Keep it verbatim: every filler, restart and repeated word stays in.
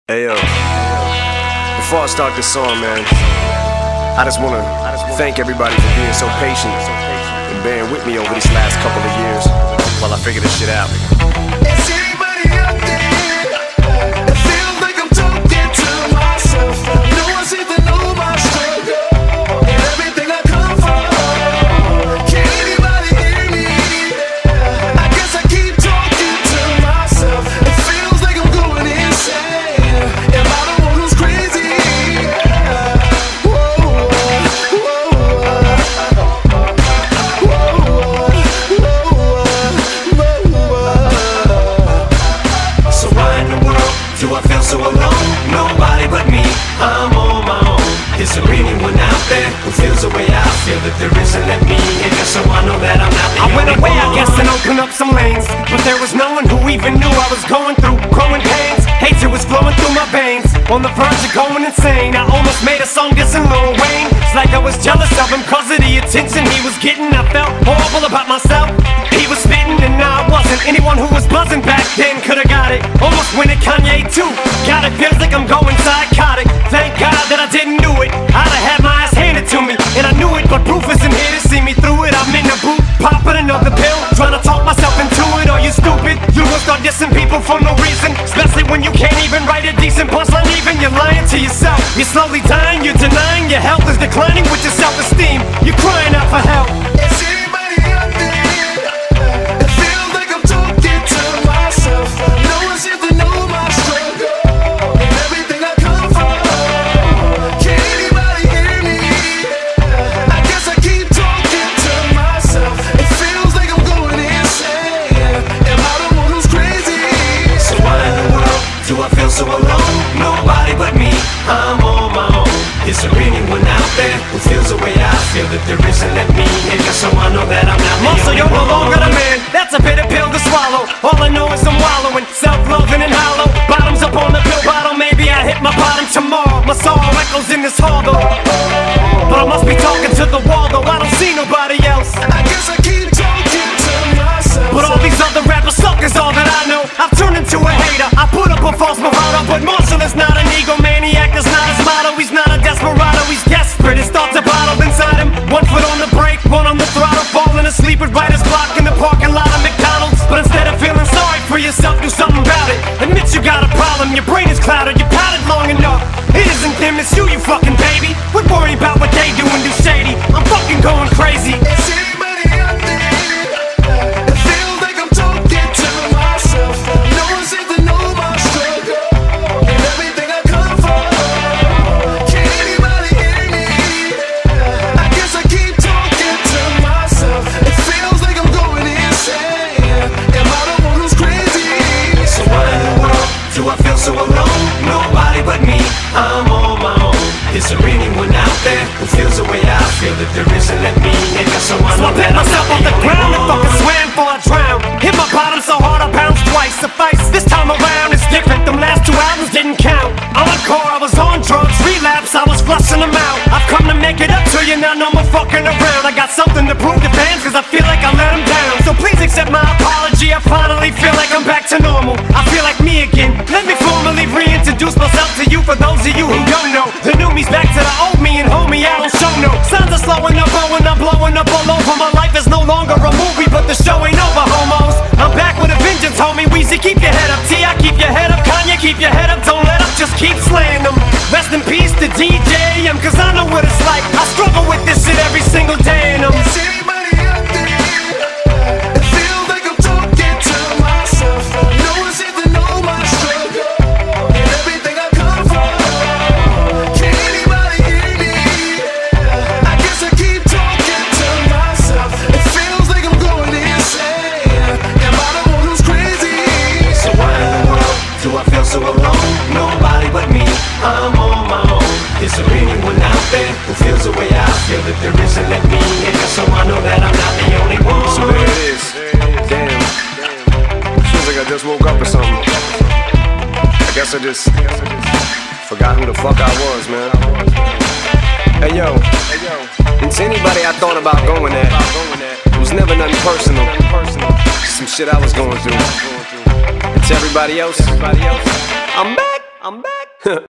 Hey yo, before I start this song, man, I just wanna thank everybody for being so patient and bearing with me over these last couple of years while I figure this shit out. Is anybody out there? It feels like I'm talking to myself. No one seems to know my struggle and everything I come from. Can anybody hear me? I guess I keep talking to myself. It feels like I'm going insane. Am I the one who's crazy? Whoa, whoa, Do I feel so alone? Nobody but me, I'm on my own. Is there anyone out there who feels the way I feel? That there isn't, let me in, just so I know that I'm not the I went only away, one. I guess, and opened up some lanes, but there was no one who even knew I was going through growing pains. Hatred was flowing through my veins, on the verge of going insane. I almost made a song dissing Lil Wayne. It's like I was jealous of him cause of the attention he was getting. I felt horrible about myself. He was spitting and I wasn't. Anyone who was buzzing back then could've got it. Almost went at Kanye too. God, it feels like I'm going psychotic. Thank God that I didn't do it. I'd have had my ass handed to me, and I knew it, but proof isn't here to see me through it. I'm in the booth, popping another pill, trying to talk myself into it. Are you stupid? You will start dissing people for no reason, especially when you can't even write a decent punchline. Even you're lying to yourself. You're slowly dying, you're denying your health is declining with your self-esteem. You're crying out for help. Is anybody out there? It feels like I'm talking to myself. No one seems to know my struggle and everything I come from. Can anybody hear me? I guess I keep talking to myself. It feels like I'm going insane. Am I the one who's crazy? So why in the world do I feel so alone? Nobody but me, I'm on my own. Is there anyone out there who feels the way I feel? That there isn't, let me in, just so I know that I'm not the Muscle, only you're no one. longer the man. That's a bitter pill to swallow. All I know is I'm wallowing, self-loathing and hollow. Bottoms up on the pill bottle. Maybe I hit my bottom tomorrow. My soul echoes in this hall though, but I must be talking to the wall though. I don't see nobody else. I guess I keep talking to myself. But all these other rappers suck is all that I know. I've turned into a hater. I put up a false bravado, but Marshall is not an egomaniac. That's not his motto. He's not a desperado. He's desperate. His thoughts are bottled inside him. One foot on the brake, one on the throttle, falling asleep with writer's block in the parking lot of McDonald's. But instead of feeling sorry for yourself, do something about it. Admit you got a problem. Your brain is clouded. You pouted long enough. It isn't them, it's you, you fucking baby. We're worried about what they do and do shady. I'm fucking going crazy. Is anybody out there? It feels like I'm talking to myself. No one seems to know my struggle and everything I come from. Can anybody hear me? I guess I keep talking to myself. It feels like I'm going insane. Am I the one who's crazy? So why in the world do I feel so alone? Nobody but me, I'm on my own. Is there anyone out there who feels the way I feel? That there isn't, let me in, just so I So know I picked that I'm myself not off the only ground and one. fucking swam before I drowned. Hit my bottom so hard I bounced twice. Suffice, this time around it's different. Them last two albums didn't count. Encore, I was on drugs. Relapse, I was flushing them out. I've come to make it up to you, now no more fucking around. I got something to prove to fans cause I feel like I let them down. So please accept my apology. I finally feel like I'm back to normal. I feel like me again. Let me formally reintroduce myself to you. For those of you who don't know, the new me's back to the old me, and homie, I don't show no signs of slowing up, blowing up, blowing up all over. My life is no longer a movie, but the show ain't over, homos. I'm back with a vengeance, homie. Weezy, keep your head up. T I keep your head up. Kanye, keep your head up. Don't let up, just keep slaying them. Rest in peace to D J M, cause I know what it's like. I struggle with this shit every single day, and I'm Is anybody out there? It feels like I'm talking to myself. No one seems to know my struggle and everything I come from. Can anybody hear me? I guess I keep talking to myself. It feels like I'm going insane. Am I the one who's crazy? So why in the world do I feel so alone? Nobody but me, I'm on my own. Is there anyone out there who feels the way I feel? That there isn't, let me in, just so I know that I'm not the only one. So there it is. Damn. Feels like I just woke up or something. I guess I just forgot who the fuck I was, man. Hey yo, and to anybody I thought about going at, it was never nothing personal. Just some shit I was going through. And to everybody else, I'm back. I'm back.